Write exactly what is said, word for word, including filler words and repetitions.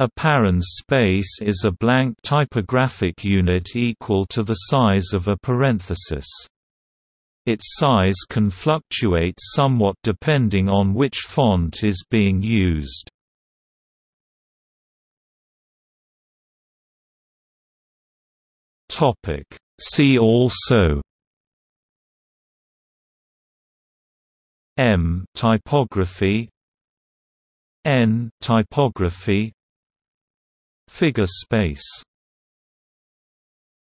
A Paren space is a blank typographic unit equal to the size of a parenthesis. Its size can fluctuate somewhat depending on which font is being used. See also: M typography, N typography, figure space.